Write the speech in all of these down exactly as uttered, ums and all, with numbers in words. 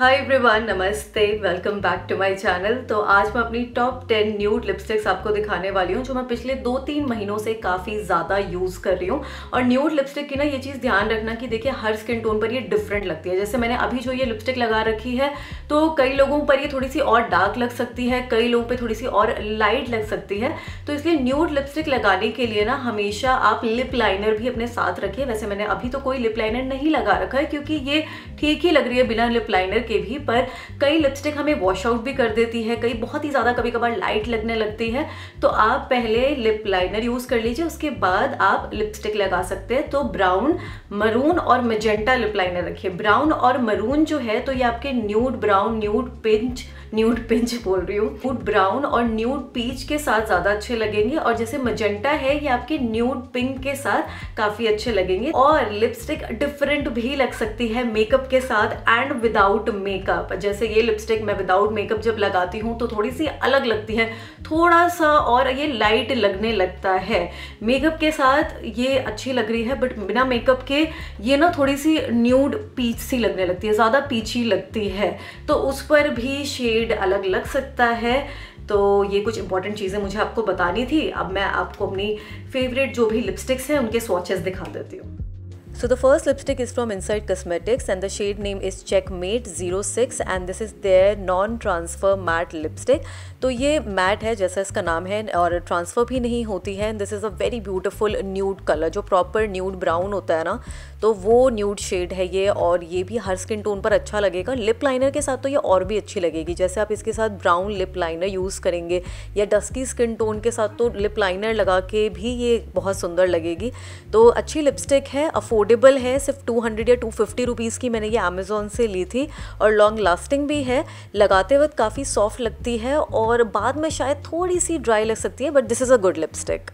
हाय everyone, नमस्ते, welcome back to my channel. तो आज मैं अपनी टॉप टेन न्यूड लिपस्टिक्स आपको दिखाने वाली हूँ जो मैं पिछले दो तीन महीनों से काफ़ी ज़्यादा यूज़ कर रही हूँ। और न्यूड लिपस्टिक की ना ये चीज़ ध्यान रखना कि देखिए हर स्किन टोन पर ये डिफरेंट लगती है। जैसे मैंने अभी जो ये लिपस्टिक लगा रखी है तो कई लोगों पर ये थोड़ी सी और डार्क लग सकती है, कई लोगों पर थोड़ी सी और लाइट लग सकती है। तो इसलिए न्यूड लिपस्टिक लगाने के लिए ना हमेशा आप लिप लाइनर भी अपने साथ रखिए। वैसे मैंने अभी तो कोई लिप लाइनर नहीं लगा रखा है क्योंकि ये ठीक ही लग रही है बिना लिप लाइनर के भी, पर कई लिपस्टिक हमें वॉश आउट भी कर देती है, कई बहुत ही ज़्यादा कभी कभार लाइट लगने लगती है। तो आप पहले लिप लाइनर यूज़ कर लीजिए, उसके बाद आप लिपस्टिक लगा सकते हैं। तो ब्राउन, मरून और मैजेंटा लिप लाइनर रखिए। ब्राउन और मरून जो है तो ये आपके nude brown, nude pinch nude pinch बोल रही हूँ न्यूड ब्राउन और न्यूड पीच के साथ ज़्यादा अच्छे लगेंगे। और जैसे मजेंटा है ये आपके न्यूड पिंक के साथ काफ़ी अच्छे लगेंगे। और लिपस्टिक डिफरेंट भी लग सकती है मेकअप के साथ एंड विदाउट मेकअप। जैसे ये लिपस्टिक मैं विदाउट मेकअप जब लगाती हूँ तो थोड़ी सी अलग लगती है, थोड़ा सा और ये लाइट लगने लगता है। मेकअप के साथ ये अच्छी लग रही है बट बिना मेकअप के ये ना थोड़ी सी न्यूड पीच सी लगने लगती है, ज़्यादा पीछी लगती है। तो उस पर भी शेड अलग लग सकता है। तो ये कुछ इंपॉर्टेंट चीज़ें मुझे आपको बतानी थी। अब मैं आपको अपनी फेवरेट जो भी लिपस्टिक्स हैं उनके स्वॉचेस दिखा देती हूँ। So the first lipstick is from Inside Cosmetics and the shade name is Checkmate zero six and this is their non-transfer matte lipstick। तो ये मैट है जैसा इसका नाम है और ट्रांसफ़र भी नहीं होती है। This is a very beautiful nude colour, जो प्रॉपर न्यूड ब्राउन होता है ना, तो वो न्यूड शेड है ये। और ये भी हर स्किन टोन पर अच्छा लगेगा। लिप लाइनर के साथ तो ये और भी अच्छी लगेगी। जैसे आप इसके साथ ब्राउन लिप लाइनर यूज़ करेंगे या डस्की स्किन टोन के साथ तो लिप लाइनर लगा के भी ये बहुत सुंदर लगेगी। तो अच्छी लिपस्टिक है, अफोर्डेबल है, सिर्फ टू हंड्रेड या टू फिफ्टी रुपीज़ की मैंने ये अमेज़ॉन से ली थी। और लॉन्ग लास्टिंग भी है, लगाते वक्त काफ़ी सॉफ्ट लगती है और बाद में शायद थोड़ी सी ड्राई लग सकती है, but this is a good lipstick.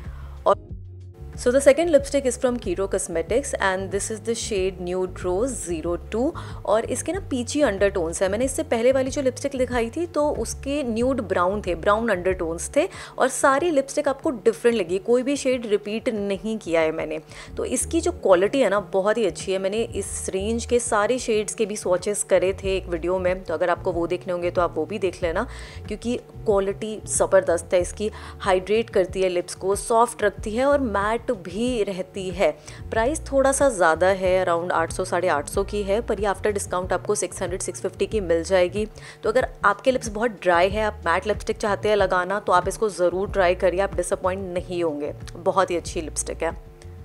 और So the second lipstick is from Kiro Cosmetics and this is the shade Nude Rose zero two और इसके ना पीची अंडरटोन्स है। मैंने इससे पहले वाली जो लिपस्टिक दिखाई थी तो उसके न्यूड ब्राउन थे, ब्राउन अंडरटोन्स थे और सारी लिपस्टिक आपको डिफरेंट लगी, कोई भी शेड रिपीट नहीं किया है मैंने। तो इसकी जो क्वालिटी है ना बहुत ही अच्छी है। मैंने इस रेंज के सारे शेड्स के भी स्वॉचेस करे थे एक वीडियो में, तो अगर आपको वो देखने होंगे तो आप वो भी देख लेना क्योंकि क्वालिटी ज़बरदस्त है इसकी। हाइड्रेट करती है लिप्स को, सॉफ्ट रखती है और मैट भी रहती है। प्राइस थोड़ा सा ज़्यादा है, अराउंड आठ सौ साढ़े आठ सौ की है, पर ये आफ्टर डिस्काउंट आपको छह सौ छह सौ पचास की मिल जाएगी। तो अगर आपके लिप्स बहुत ड्राई है, आप मैट लिपस्टिक चाहते हैं लगाना, तो आप इसको ज़रूर ट्राई करिए, आप डिसअपॉइंट नहीं होंगे। बहुत ही अच्छी लिपस्टिक है।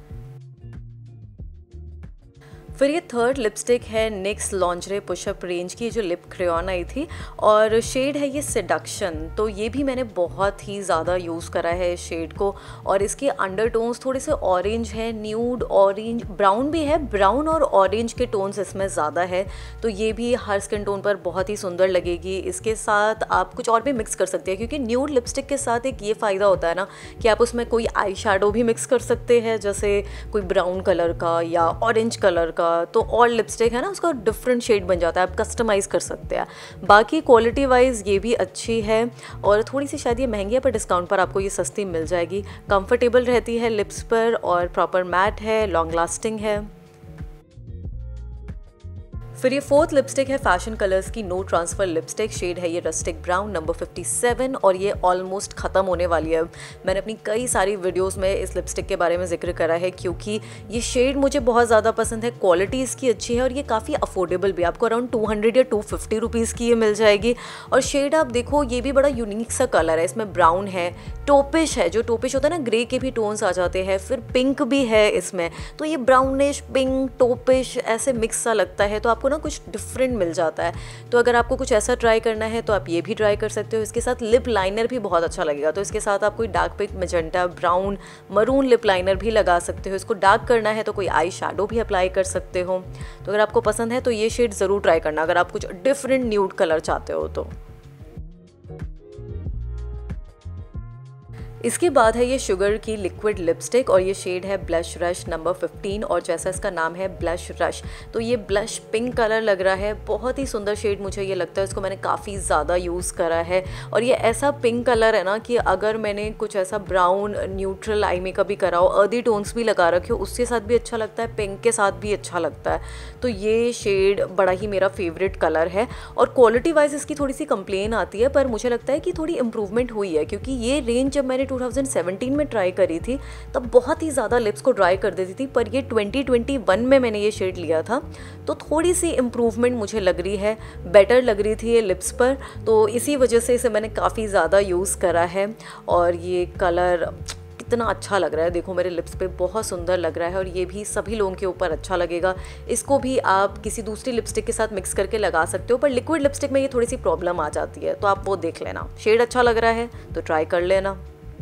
फिर ये थर्ड लिपस्टिक है निक्स लॉन्जरे पुशअप रेंज की, जो लिप क्रेयॉन आई थी और शेड है ये सेडक्शन। तो ये भी मैंने बहुत ही ज़्यादा यूज़ करा है इस शेड को। और इसके अंडरटोन्स थोड़े से ऑरेंज है, न्यूड ऑरेंज, ब्राउन भी है, ब्राउन और ऑरेंज के टोन्स इसमें ज़्यादा है। तो ये भी हर स्किन टोन पर बहुत ही सुंदर लगेगी। इसके साथ आप कुछ और भी मिक्स कर सकते हैं क्योंकि न्यूड लिपस्टिक के साथ एक ये फ़ायदा होता है ना कि आप उसमें कोई आई शैडो भी मिक्स कर सकते हैं, जैसे कोई ब्राउन कलर का या ऑरेंज कलर का। तो और लिपस्टिक है ना उसका डिफरेंट शेड बन जाता है, आप कस्टमाइज़ कर सकते हैं। बाकी क्वालिटी वाइज ये भी अच्छी है और थोड़ी सी शायद ये महंगी है, पर डिस्काउंट पर आपको ये सस्ती मिल जाएगी। कंफर्टेबल रहती है लिप्स पर और प्रॉपर मैट है, लॉन्ग लास्टिंग है। फिर ये फोर्थ लिपस्टिक है फैशन कलर्स की नो ट्रांसफ़र लिपस्टिक। शेड है ये rustic brown number fifty seven और ये ऑलमोस्ट ख़त्म होने वाली है। मैंने अपनी कई सारी वीडियोस में इस लिपस्टिक के बारे में जिक्र करा है क्योंकि ये शेड मुझे बहुत ज़्यादा पसंद है, क्वालिटी इसकी अच्छी है और ये काफ़ी अफोर्डेबल भी, आपको अराउंड टू हंड्रेड या टू फिफ्टी रुपीज़ की ये मिल जाएगी। और शेड आप देखो ये भी बड़ा यूनिक सा कलर है, इसमें ब्राउन है, टोपिश है, जो टोपिश होता है ना ग्रे के भी टोन्स आ जाते हैं, फिर पिंक भी है इसमें। तो ये ब्राउनिश पिंक टोपिश ऐसे मिक्स सा लगता है, तो आपको ना कुछ डिफरेंट मिल जाता है। तो अगर आपको कुछ ऐसा ट्राई करना है तो आप ये भी ट्राई कर सकते हो। इसके साथ लिप लाइनर भी बहुत अच्छा लगेगा, तो इसके साथ आप कोई dark pink, magenta, brown, maroon lip liner भी लगा सकते हो। इसको डार्क करना है तो कोई आई शैडो भी अप्लाई कर सकते हो। तो अगर आपको पसंद है तो ये शेड ज़रूर ट्राई करना अगर आप कुछ डिफरेंट न्यूड कलर चाहते हो तो। इसके बाद है ये शुगर की लिक्विड लिपस्टिक और ये शेड है ब्लश रश नंबर फिफ्टीन और जैसा इसका नाम है ब्लश रश। तो ये ब्लश पिंक कलर लग रहा है, बहुत ही सुंदर शेड मुझे ये लगता है। इसको मैंने काफ़ी ज़्यादा यूज़ करा है और ये ऐसा पिंक कलर है ना कि अगर मैंने कुछ ऐसा ब्राउन न्यूट्रल आई मेकअप भी करा हो, अर्दी टोन्स भी लगा रखे हो, उसके साथ भी अच्छा लगता है, पिंक के साथ भी अच्छा लगता है। तो ये शेड बड़ा ही मेरा फेवरेट कलर है और क्वालिटी वाइज इसकी थोड़ी सी कंप्लेन आती है, पर मुझे लगता है कि थोड़ी इंप्रूवमेंट हुई है, क्योंकि ये रेंज जब मैंने टू थाउजेंड सेवनटीन में ट्राई करी थी तब बहुत ही ज़्यादा लिप्स को ड्राई कर देती थी, पर ये ट्वेंटी ट्वेंटी वन में मैंने ये शेड लिया था तो थोड़ी सी इम्प्रूवमेंट मुझे लग रही है, बेटर लग रही थी ये लिप्स पर। तो इसी वजह से इसे मैंने काफ़ी ज़्यादा यूज़ करा है और ये कलर कितना अच्छा लग रहा है, देखो मेरे लिप्स पे बहुत सुंदर लग रहा है और ये भी सभी लोगों के ऊपर अच्छा लगेगा। इसको भी आप किसी दूसरी लिपस्टिक के साथ मिक्स करके लगा सकते हो, पर लिक्विड लिपस्टिक में ये थोड़ी सी प्रॉब्लम आ जाती है, तो आप वो देख लेना। शेड अच्छा लग रहा है तो ट्राई कर लेना।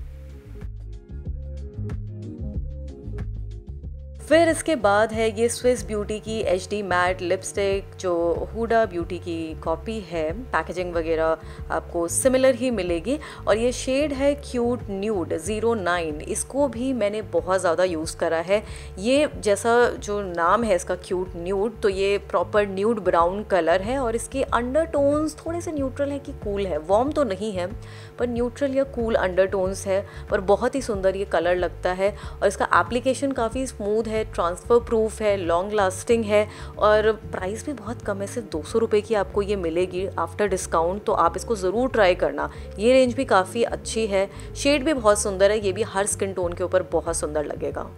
फिर इसके बाद है ये स्विस ब्यूटी की एच डी मैट लिपस्टिक, जो हुडा ब्यूटी की कॉपी है। पैकेजिंग वगैरह आपको सिमिलर ही मिलेगी और ये शेड है क्यूट न्यूड ज़ीरो नाइन। इसको भी मैंने बहुत ज़्यादा यूज़ करा है। ये जैसा जो नाम है इसका क्यूट न्यूड, तो ये प्रॉपर न्यूड ब्राउन कलर है और इसके अंडर टोन्स थोड़े से न्यूट्रल है कि कूल है, वार्म तो नहीं है पर न्यूट्रल या कूल अंडर टोन्स है, पर बहुत ही सुंदर ये कलर लगता है और इसका एप्लीकेशन काफ़ी स्मूथ है, ट्रांसफ़र प्रूफ है, लॉन्ग लास्टिंग है और प्राइस भी बहुत कम है, सिर्फ दो सौ रुपये की आपको ये मिलेगी आफ्टर डिस्काउंट। तो आप इसको ज़रूर ट्राई करना, ये रेंज भी काफ़ी अच्छी है, शेड भी बहुत सुंदर है, ये भी हर स्किन टोन के ऊपर बहुत सुंदर लगेगा।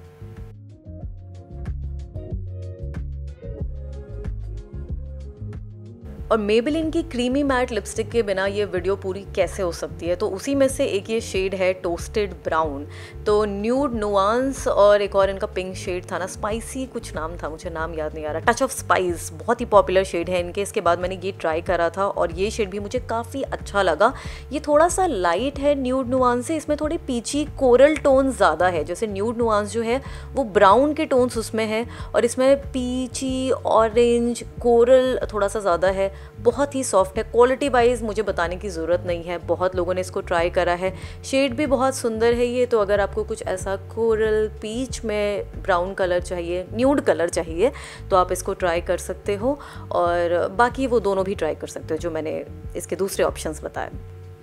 और मेबेलिन की क्रीमी मैट लिपस्टिक के बिना ये वीडियो पूरी कैसे हो सकती है, तो उसी में से एक ये शेड है टोस्टेड ब्राउन। तो न्यूड नुआंस और एक और इनका पिंक शेड था ना, स्पाइसी कुछ नाम था, मुझे नाम याद नहीं आ रहा, टच ऑफ स्पाइस, बहुत ही पॉपुलर शेड है इनके। इसके बाद मैंने ये ट्राई करा था और ये शेड भी मुझे काफ़ी अच्छा लगा। ये थोड़ा सा लाइट है न्यूड नुआंस से, इसमें थोड़ी पीची कोरल टोन ज़्यादा है, जैसे न्यूड नुआंस जो है वो ब्राउन के टोन्स उसमें है और इसमें पीची ऑरेंज कोरल थोड़ा सा ज़्यादा है। बहुत ही सॉफ्ट है, क्वालिटी वाइज मुझे बताने की ज़रूरत नहीं है, बहुत लोगों ने इसको ट्राई करा है। शेड भी बहुत सुंदर है ये, तो अगर आपको कुछ ऐसा कोरल पीच में ब्राउन कलर चाहिए, न्यूड कलर चाहिए, तो आप इसको ट्राई कर सकते हो और बाकी वो दोनों भी ट्राई कर सकते हो जो मैंने इसके दूसरे ऑप्शंस बताए।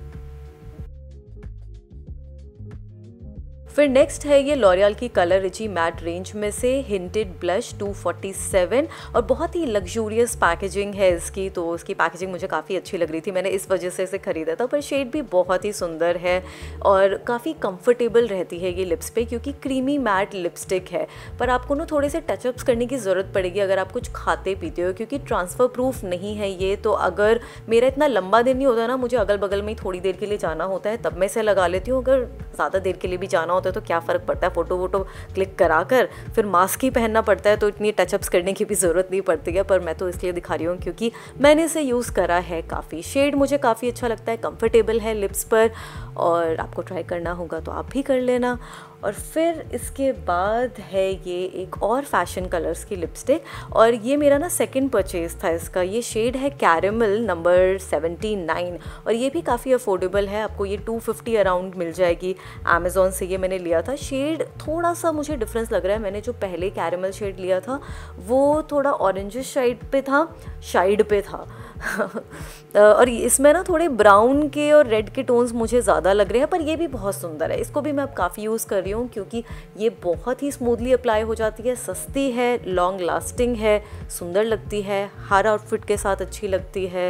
फिर नेक्स्ट है ये लॉरियल की कलर रिची मैट रेंज में से hinted blush two forty seven और बहुत ही लग्जूरियस पैकेजिंग है इसकी, तो इसकी पैकेजिंग मुझे काफ़ी अच्छी लग रही थी, मैंने इस वजह से इसे ख़रीदा था। पर शेड भी बहुत ही सुंदर है और काफ़ी कंफर्टेबल रहती है ये लिप्स पे, क्योंकि क्रीमी मैट लिपस्टिक है। पर आपको ना थोड़े से टचअप्स करने की ज़रूरत पड़ेगी अगर आप कुछ खाते पीते हो, क्योंकि ट्रांसफ़र प्रूफ नहीं है ये। तो अगर मेरा इतना लंबा दिन नहीं होता ना, मुझे अगल बगल में ही थोड़ी देर के लिए जाना होता है, तब मैं इसे लगा लेती हूँ। अगर ज़्यादा देर के लिए भी जाना होता है तो क्या फ़र्क पड़ता है, फ़ोटो वोटो क्लिक करा कर फिर मास्क ही पहनना पड़ता है, तो इतनी टचअप्स करने की भी ज़रूरत नहीं पड़ती है। पर मैं तो इसलिए दिखा रही हूँ क्योंकि मैंने इसे यूज़ करा है काफ़ी। शेड मुझे काफ़ी अच्छा लगता है, कंफर्टेबल है लिप्स पर और आपको ट्राई करना होगा तो आप भी कर लेना। और फिर इसके बाद है ये एक और फैशन कलर्स की लिपस्टिक और ये मेरा ना सेकंड परचेज़ था इसका। ये शेड है कैरेमल नंबर सेवेंटी नाइन और ये भी काफ़ी अफोर्डेबल है, आपको ये टू फिफ्टी अराउंड मिल जाएगी अमेज़ॉन से, ये मैंने लिया था। शेड थोड़ा सा मुझे डिफरेंस लग रहा है, मैंने जो पहले कैरेमल शेड लिया था वो थोड़ा ऑरेंजिश साइड पे था, शाइड पे था और इसमें ना थोड़े ब्राउन के और रेड के टोन्स मुझे ज़्यादा लग रहे हैं, पर ये भी बहुत सुंदर है। इसको भी मैं अब काफ़ी यूज़ कर रही हूँ क्योंकि ये बहुत ही स्मूथली अप्लाई हो जाती है, सस्ती है, लॉन्ग लास्टिंग है, सुंदर लगती है, हर आउटफिट के साथ अच्छी लगती है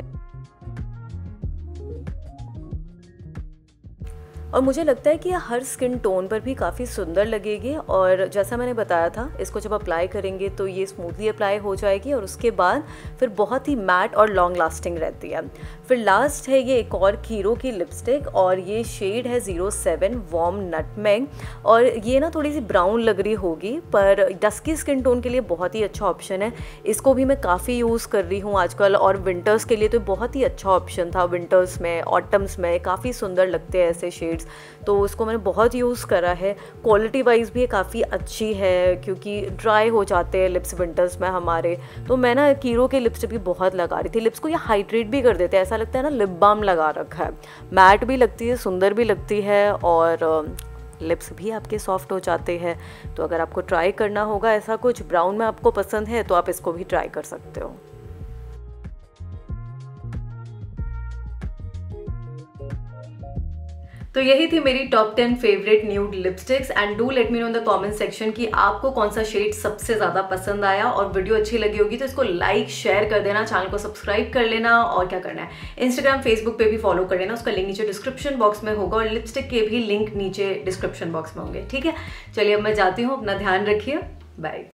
और मुझे लगता है कि ये हर स्किन टोन पर भी काफ़ी सुंदर लगेगी। और जैसा मैंने बताया था, इसको जब अप्लाई करेंगे तो ये स्मूथली अप्लाई हो जाएगी और उसके बाद फिर बहुत ही मैट और लॉन्ग लास्टिंग रहती है। फिर लास्ट है ये एक और कीरो की लिपस्टिक और ये शेड है ज़ीरो सेवन वार्म नटमेग और ये ना थोड़ी सी ब्राउन लग रही होगी, पर डस्की स्किन टोन के लिए बहुत ही अच्छा ऑप्शन है। इसको भी मैं काफ़ी यूज़ कर रही हूँ आजकल और विंटर्स के लिए तो बहुत ही अच्छा ऑप्शन था। विंटर्स में, ऑटम्स में काफ़ी सुंदर लगते हैं ऐसे शेड शेड्स, तो उसको मैंने बहुत यूज़ करा है। क्वालिटी वाइज भी काफ़ी अच्छी है क्योंकि ड्राई हो जाते हैं लिप्स विंटर्स में हमारे। तो मैं ना कीरो के लिपस्टिक भी बहुत लगा रही थी। लिप्स को ये हाइड्रेट भी कर देते हैं, ऐसा लगता है ना लिप बाम लगा रखा है। मैट भी लगती है, सुंदर भी लगती है और लिप्स भी आपके सॉफ्ट हो जाते हैं। तो अगर आपको ट्राई करना होगा ऐसा कुछ ब्राउन में आपको पसंद है तो आप इसको भी ट्राई कर सकते हो। तो यही थी मेरी top ten favourite nude lipsticks and do let me know in the comment section कि आपको कौन सा शेड सबसे ज़्यादा पसंद आया। और वीडियो अच्छी लगी होगी तो इसको लाइक शेयर कर देना, चैनल को सब्सक्राइब कर लेना और क्या करना है, इंस्टाग्राम फेसबुक पे भी फॉलो कर लेना, उसका लिंक नीचे डिस्क्रिप्शन बॉक्स में होगा और लिपस्टिक के भी लिंक नीचे डिस्क्रिप्शन बॉक्स में होंगे। ठीक है, चलिए अब मैं जाती हूँ, अपना ध्यान रखिए, बाय।